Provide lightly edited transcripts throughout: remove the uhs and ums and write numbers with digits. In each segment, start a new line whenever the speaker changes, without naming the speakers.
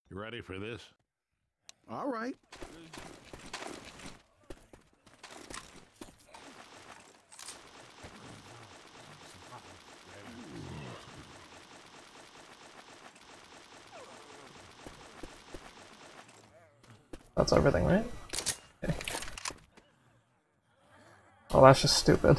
You ready for this?
All right.
That's everything, right? Okay. Oh, that's just stupid.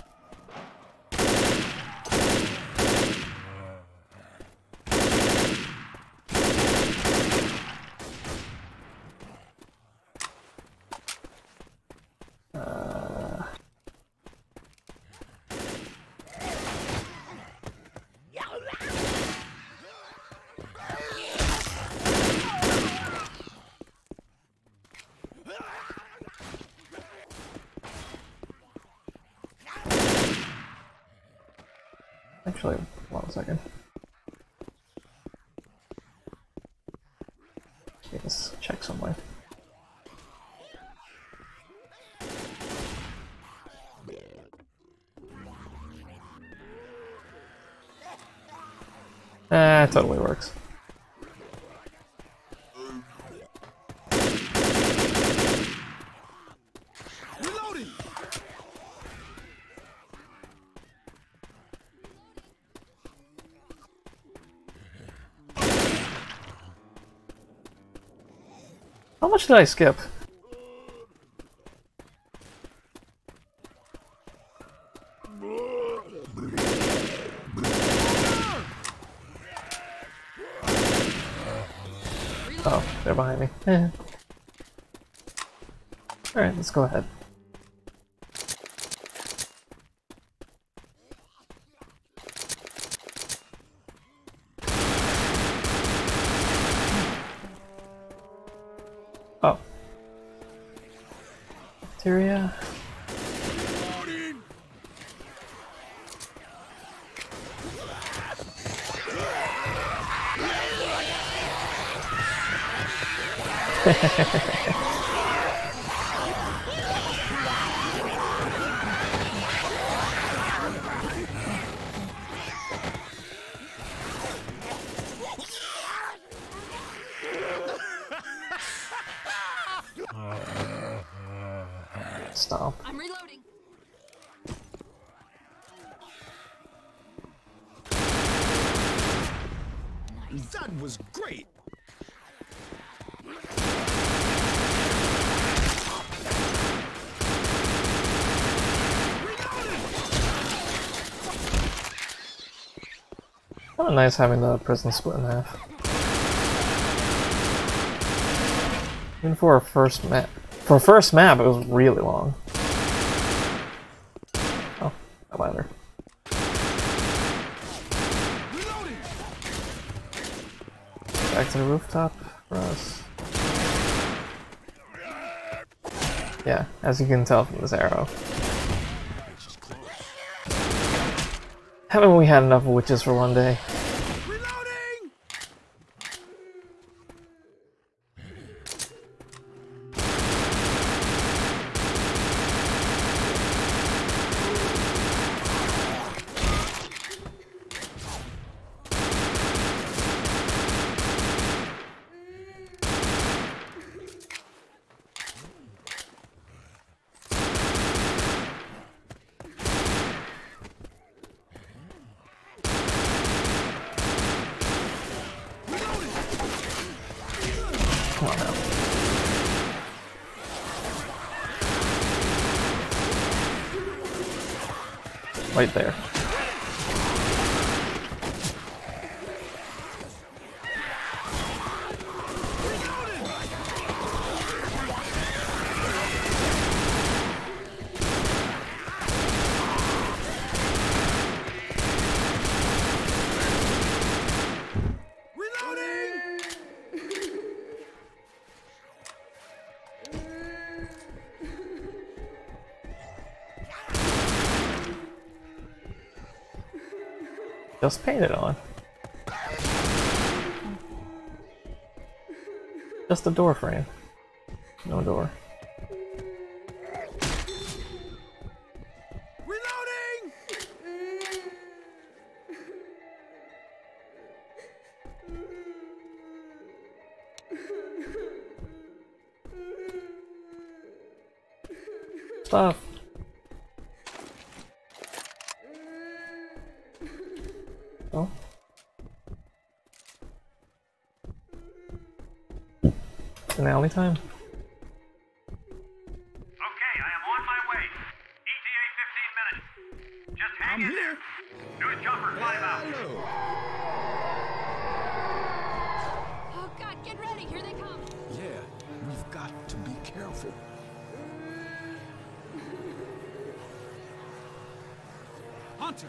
Actually, 1 second. Let's check somewhere. It totally works.
Reloading.
How much did I skip? Oh, they're behind me. Alright, let's go ahead. Oh. Bacteria. Stop.
I'm reloading.
That was great.
Kinda nice having the prison split in half. Even for a first map. For a first map, it was really long. Oh, a ladder. Back to the rooftop for us. Yeah, as you can tell from this arrow. Haven't we had enough witches for one day?
Reloading.
Come on now. Right there. Just paint it on. Just a door frame. No door.
Reloading.
stuff. Oh. Finale time?
Okay, I am on my way. ETA 15 minutes. Just hang in there. News chopper 5 out.
Hello.
Oh God, get ready, here they come.
Yeah, we've got to be careful. Hunter.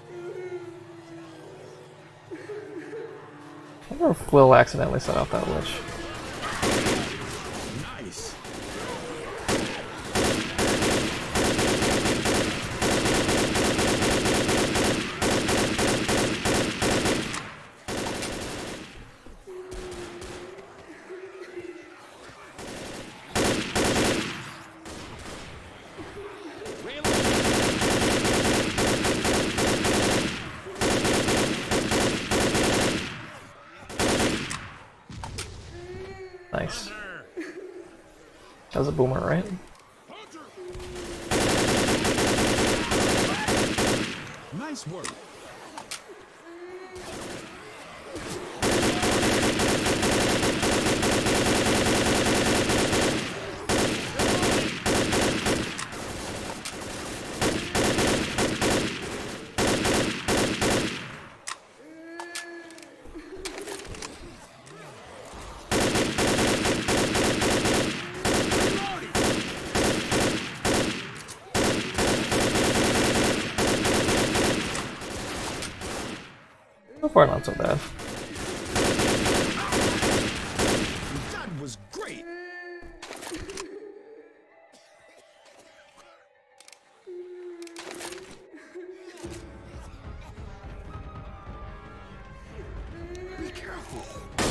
I wonder if Will accidentally set off that witch.
Nice.
Nice. That was a boomer, right?
Nice work.
So far, not so bad.
That was great. Be careful.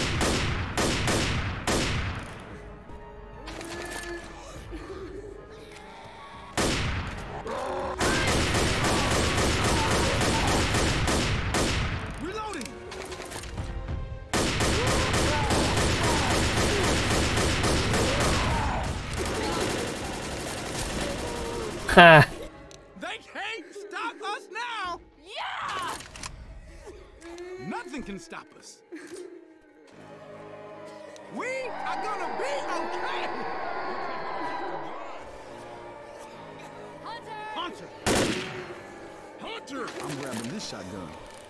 Reloading.
Ha!
They can't stop us now.
Yeah!
Nothing can stop us. We are gonna be okay.
Hunter!
Hunter. Hunter. I'm grabbing this shotgun.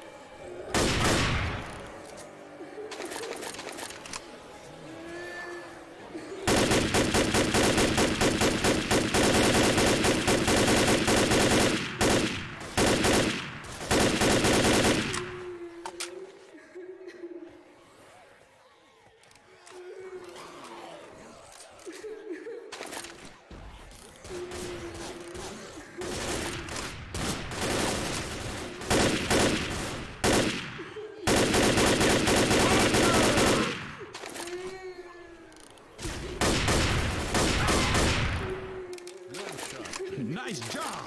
Nice job.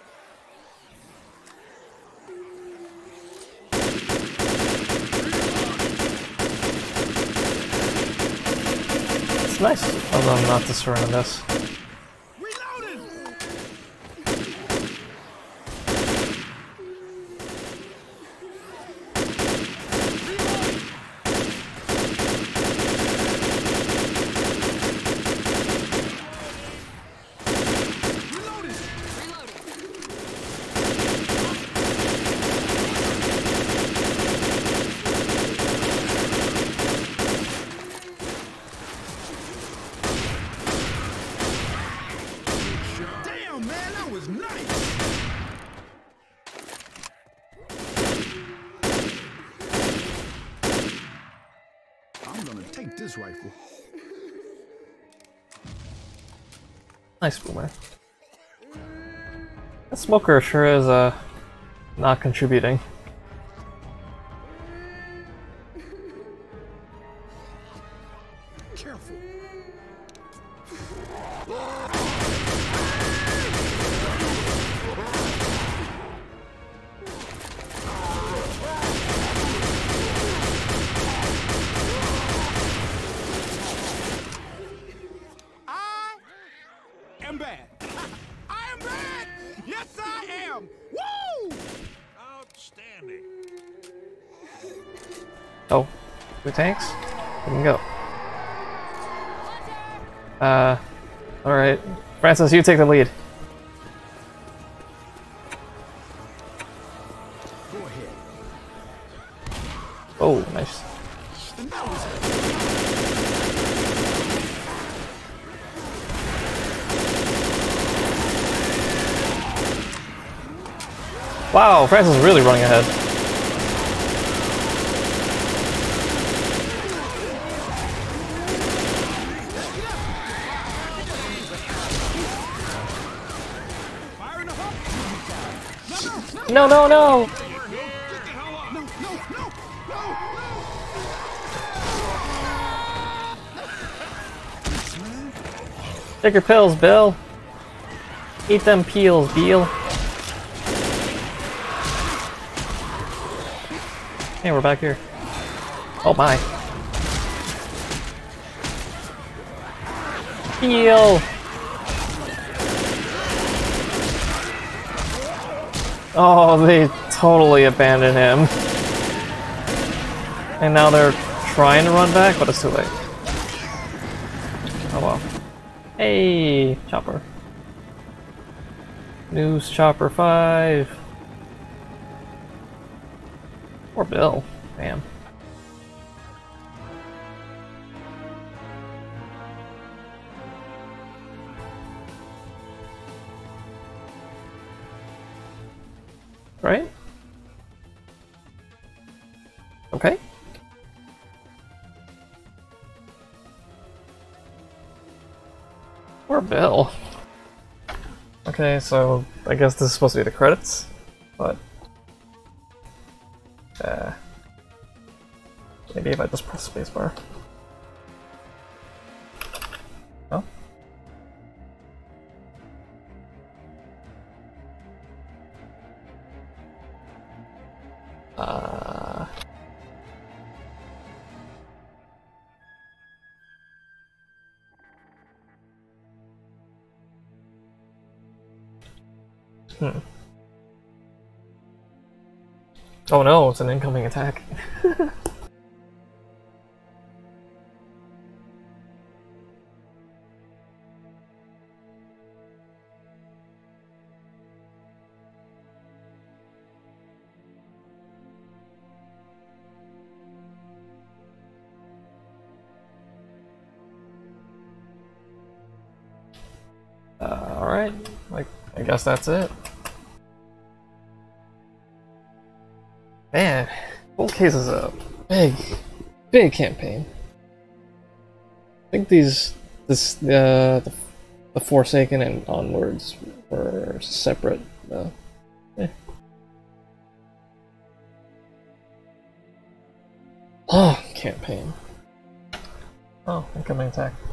It's nice of them not to surrender this.
Reloading. Reloading.
Reloading.
Damn, man, that was nice. I'm gonna take this rifle.
Nice boomer. That smoker sure is not contributing.
Careful. I am bad.
Oh, two tanks? We can go. Alright. Francis, you take the lead.
Go ahead.
Oh, nice.
And that was it.
Wow, Francis is really running ahead.
Fire in the hole.
No, no, no!
Get the hell up. No, no, no, no.
Take your pills, Bill. Eat them peels, Beal. Hey, we're back here. Oh my. Heal! Oh, they totally abandoned him. And now they're trying to run back, but it's too late. Oh well. Hey, Chopper. News Chopper 5. Poor Bill. Damn. Right? Okay. Poor Bill. Okay, so I guess this is supposed to be the credits, but maybe if I just press spacebar. Oh. Oh no, it's an incoming attack. Alright, I guess that's it. Man, Cold Case is a big campaign. I think the Forsaken and Onwards were separate though. Oh, campaign. Oh, incoming attack.